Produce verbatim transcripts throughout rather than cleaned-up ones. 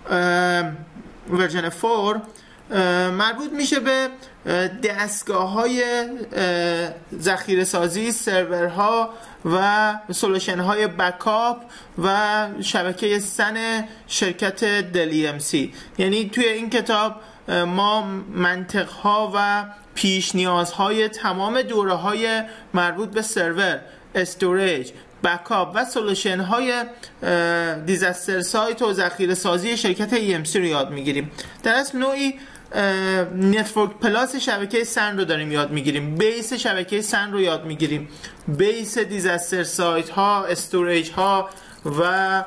ورژن چهار مربوط میشه به دستگاه های ذخیره سازی، سرورها و سولوشن های بکاپ و شبکه سن شرکت دل ای ام سی. یعنی توی این کتاب ما منطق ها و پیش نیازهای تمام دوره های مربوط به سرور، استوریج، بکاپ و سولوشن های دیزاستر سایت و ذخیره سازی شرکت ای ام سی رو یاد میگیریم. در اصل نوعی نتورک پلاس شبکه سن رو داریم یاد میگیریم، بیس شبکه سن رو یاد میگیریم، بیس دیزاستر سایت ها، استوریج ها و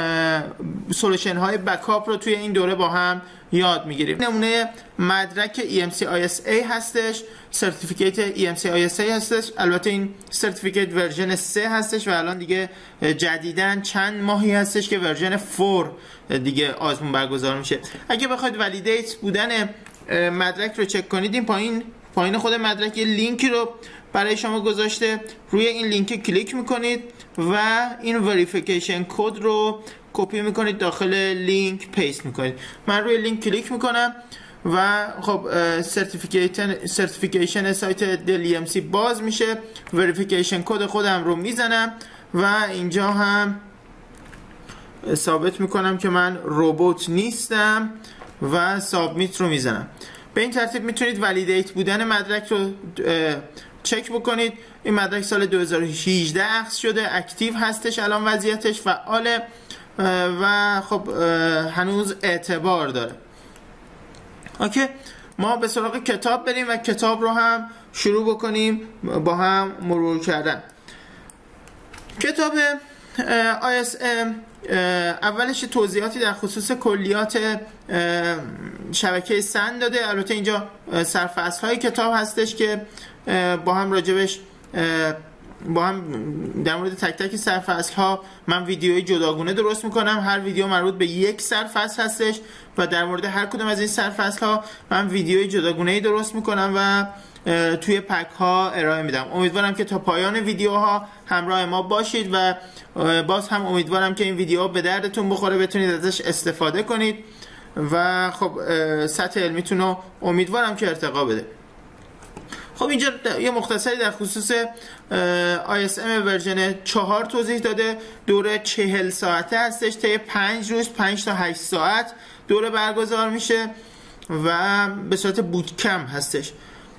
سولوشن های بکاپ رو توی این دوره با هم یاد میگیریم. نمونه مدرک ای ام سی آی اس ای هستش، سرتیفیکیت ای ام سی آی اس ای هستش. البته این سرتیفیکیت ورژن سه هستش و الان دیگه جدیداً چند ماهی هستش که ورژن چهار دیگه آزمون برگزار میشه. اگه بخواید ولیدیت بودن مدرک رو چک کنید، این پایین پایین خود مدرک یه لینکی رو برای شما گذاشته، روی این لینک کلیک میکنید و این وریفیکیشن کد رو کپی میکنید داخل لینک پیست میکنید. من روی لینک کلیک میکنم و خب سرتیفیکیشن سرتیفیکیشن سایت دل ای ام سی باز میشه، وریفیکیشن کد خودم رو میزنم و اینجا هم ثابت میکنم که من ربات نیستم و سابمیت رو میزنم. به این ترتیب میتونید ولیدیت بودن مدرک رو چک بکنید. این مدرک سال دو هزار و هجده اخذ شده، اکتیو هستش الان وضعیتش، فعاله و خب هنوز اعتبار داره. اوکی، ما به سراغ کتاب بریم و کتاب رو هم شروع بکنیم با هم مرور کردن. کتاب آی اس ام اولش توضیحاتی در خصوص کلیات شبکه سن داده. البته اینجا سرفصل های کتاب هستش که با هم راجبش با هم در مورد تک تک سرفصل ها من ویدیوی جداگونه درست میکنم. هر ویدیو مربوط به یک سرفصل هستش و در مورد هر کدوم از این سرفصل ها من ویدیوی جداگونه درست میکنم و توی پک ها ارائه میدم. امیدوارم که تا پایان ویدیوها همراه ما باشید و باز هم امیدوارم که این ویدیو به دردتون بخوره، بتونید ازش استفاده کنید و خب سطح علمیتون رو امیدوارم که ارتقا بده. خب اینجا یه مختصری در خصوص آی اس ام ورژن چهار توضیح داده. دوره چهل ساعته هستش، طی پنج روز پنج تا هشت ساعت دوره برگزار میشه و به صورت بوتکم هستش.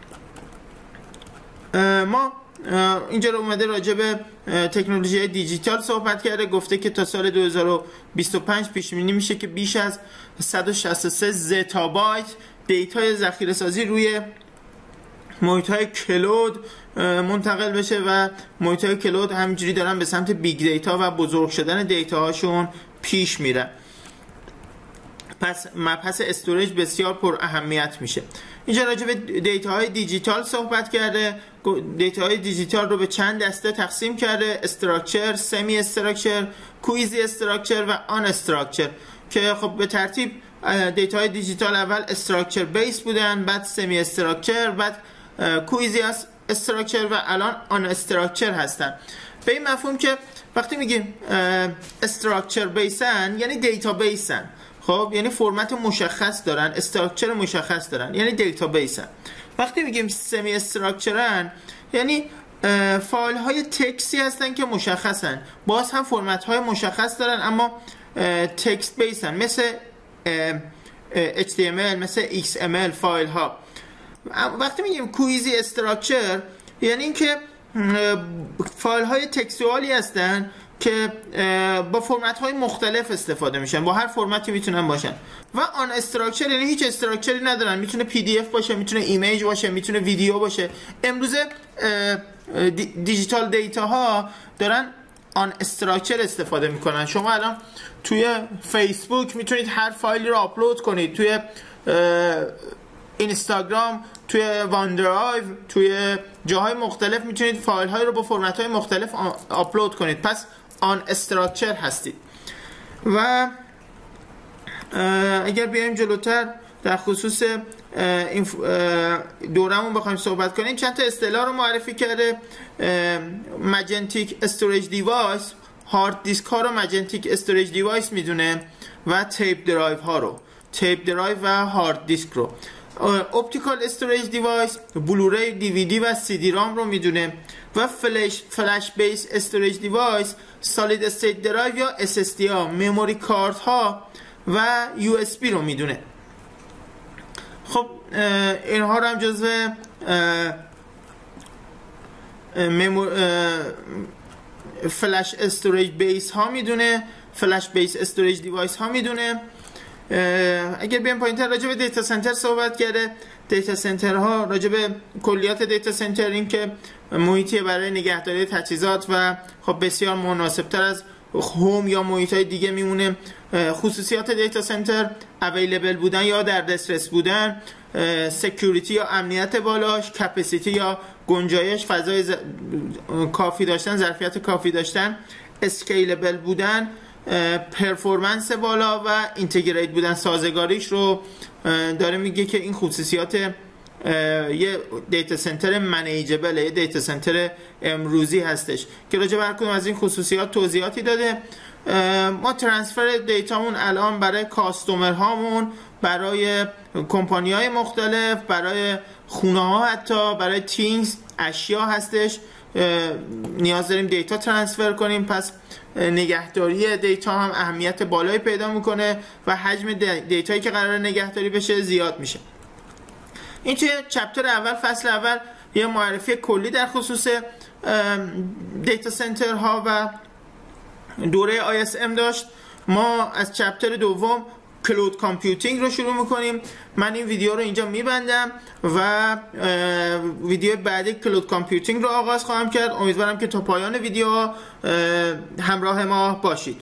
ما اینجا رو اومده راجع به تکنولوژی دیجیتال صحبت کرده، گفته که تا سال دو هزار و بیست و پنج پیش بینی میشه که بیش از صد و شصت و سه زتابایت دیتای ذخیره سازی روی محیط های کلود منتقل بشه و محیط های کلود همینجوری دارن به سمت بیگ دیتا و بزرگ شدن دیتا هاشون پیش میره. پس مبحث استوریج بسیار پر اهمیت میشه. اینجا راجع به دیتا های دیجیتال صحبت کرده. دیتا های دیجیتال رو به چند دسته تقسیم کرده: استراکچر، سمی استراکچر، کویزی استراکچر و آن استراکچر، که خب به ترتیب دیتا های دیجیتال اول استراکچر بیس بودن، بعد سمی استراکچر، بعد کویزی استراکچر و الان آن استراکچر هستن. به این مفهوم که وقتی میگیم استراکچر بیسن یعنی دیتا بیسن، خب یعنی فرمت مشخص دارن، استراکچر مشخص دارن، یعنی دیتا بیسن. وقتی میگیم سمی استراکچرن یعنی فایل های تکستی هستن که مشخصن، باز هم فرمت های مشخص دارن اما تکست بیسن، مثل اچ تی ام ال، مثل ایکس ام ال فایل ها. وقتی میگیم کویزی استراکچر یعنی اینکه فایل های تکستوالی هستن که با فرمت های مختلف استفاده میشن، با هر فرمتی میتونن باشن. و آن استراکچر یعنی هیچ استراکچری ندارن، میتونه پی دی اف باشه، میتونه ایمیج باشه، میتونه ویدیو باشه. امروزه دیجیتال دیتا ها دارن آن استراکچر استفاده میکنن. شما الان توی فیسبوک میتونید هر فایلی رو آپلود کنید، توی اینستاگرام، توی واندرایو، توی جاهای مختلف میتونید فایل های رو با فرمت های مختلف آپلود کنید. پس آن استراکچر هستید. و اگر بیایم جلوتر در خصوص این دورمون بخوایم صحبت کنیم، چند تا اصطلاح رو معرفی کرده. ماجنتیک استوریج دیوایس، هارد دیسک ها رو ماجنتیک استوریج دیوایس میدونه و تیپ درایو ها رو، تیپ درایو و هارد دیسک رو. اپتیکال استوریج دیوایس بلوری، دیویدی و سی دی رام رو میدونه و فلش فلش بیس استوریج دیوایس سالید استیت درایو یا اس اس دی ها، مموری کارت ها و یو اس بی رو میدونه. خب اینها رو هم جزو فلش استوریج بیس ها میدونه، فلش بیس استوریج دیوایس ها میدونه. اگر بیایم پایین‌تر راجع به دیتا سنتر صحبت کرده، دیتا سنتر ها راجع به کلیات دیتا سنتر، این که محیطی برای نگهداری تجهیزات و خب بسیار مناسبتر از هوم یا محیط های دیگه میمونه. خصوصیات دیتا سنتر اویلیبل بودن یا در دسترس بودن، سکیوریتی یا امنیت بالاش، کپاسیتی یا گنجایش، فضای ز... کافی داشتن، ظرفیت کافی داشتن، اسکیلبل بودن، پرفورمنس بالا و اینتگریت بودن، سازگاریش رو داره میگه که این خصوصیات یه دیتا سنتر منیجبل، یه دیتا سنتر امروزی هستش که راجع به هر کدوم از این خصوصیات توضیحاتی داده. ما ترانسفر دیتامون الان برای کاستومر هامون، برای کمپانی های مختلف، برای خونه ها، حتی برای تینگز، اشیا هستش، نیاز داریم دیتا ترانسفر کنیم. پس نگهداری دیتا هم اهمیت بالایی پیدا میکنه و حجم دیتایی که قرار نگهداری بشه زیاد میشه. این توی چپتر اول، فصل اول، یه معرفی کلی در خصوص دیتا سنتر ها و دوره آی اس ام داشت. ما از چپتر دوم کلود کامپیوتینگ رو شروع میکنیم. من این ویدیو رو اینجا میبندم و ویدیو بعدی کلود کامپیوتینگ رو آغاز خواهم کرد. امیدوارم که تا پایان ویدیو همراه ما باشید.